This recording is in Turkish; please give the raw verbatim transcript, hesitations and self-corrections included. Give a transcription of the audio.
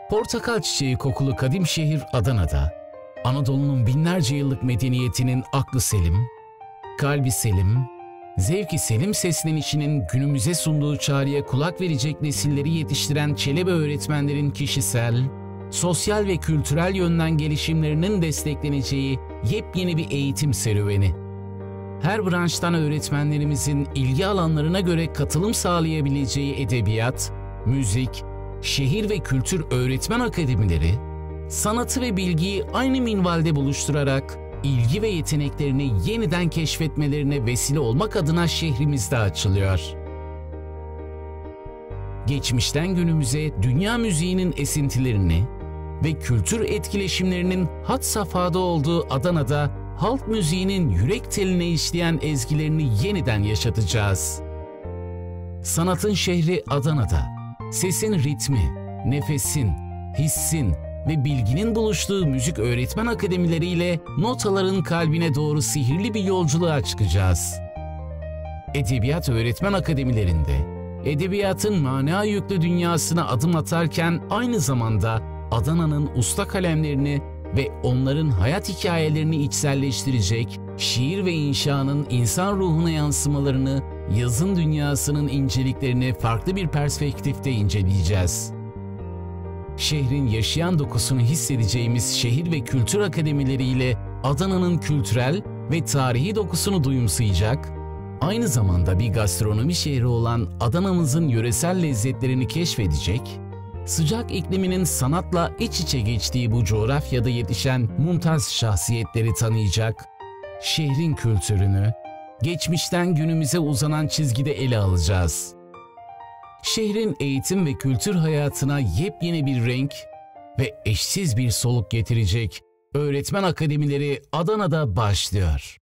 Portakal çiçeği kokulu kadim şehir Adana'da, Anadolu'nun binlerce yıllık medeniyetinin aklı selim, kalbi selim, zevki selim seslenişinin günümüze sunduğu çağrıya kulak verecek nesilleri yetiştiren Çelebi öğretmenlerin kişisel, sosyal ve kültürel yönden gelişimlerinin destekleneceği yepyeni bir eğitim serüveni. Her branştan öğretmenlerimizin ilgi alanlarına göre katılım sağlayabileceği edebiyat, müzik, şehir ve kültür öğretmen akademileri, sanatı ve bilgiyi aynı minvalde buluşturarak ilgi ve yeteneklerini yeniden keşfetmelerine vesile olmak adına şehrimizde açılıyor. Geçmişten günümüze dünya müziğinin esintilerini ve kültür etkileşimlerinin had safhada olduğu Adana'da halk müziğinin yürek teline işleyen ezgilerini yeniden yaşatacağız. Sanatın şehri Adana'da, sesin ritmi, nefesin, hissin ve bilginin buluştuğu müzik öğretmen akademileriyle notaların kalbine doğru sihirli bir yolculuğa çıkacağız. Edebiyat öğretmen akademilerinde, edebiyatın mana yüklü dünyasına adım atarken aynı zamanda Adana'nın usta kalemlerini ve onların hayat hikayelerini içselleştirecek, şiir ve inşanın insan ruhuna yansımalarını, yazın dünyasının inceliklerini farklı bir perspektifte inceleyeceğiz. Şehrin yaşayan dokusunu hissedeceğimiz şehir ve kültür akademileriyle Adana'nın kültürel ve tarihi dokusunu duyumsayacak, aynı zamanda bir gastronomi şehri olan Adana'mızın yöresel lezzetlerini keşfedecek, sıcak ikliminin sanatla iç içe geçtiği bu coğrafyada yetişen mumtaz şahsiyetleri tanıyacak, şehrin kültürünü, geçmişten günümüze uzanan çizgide ele alacağız. Şehrin eğitim ve kültür hayatına yepyeni bir renk ve eşsiz bir soluk getirecek öğretmen akademileri Adana'da başlıyor.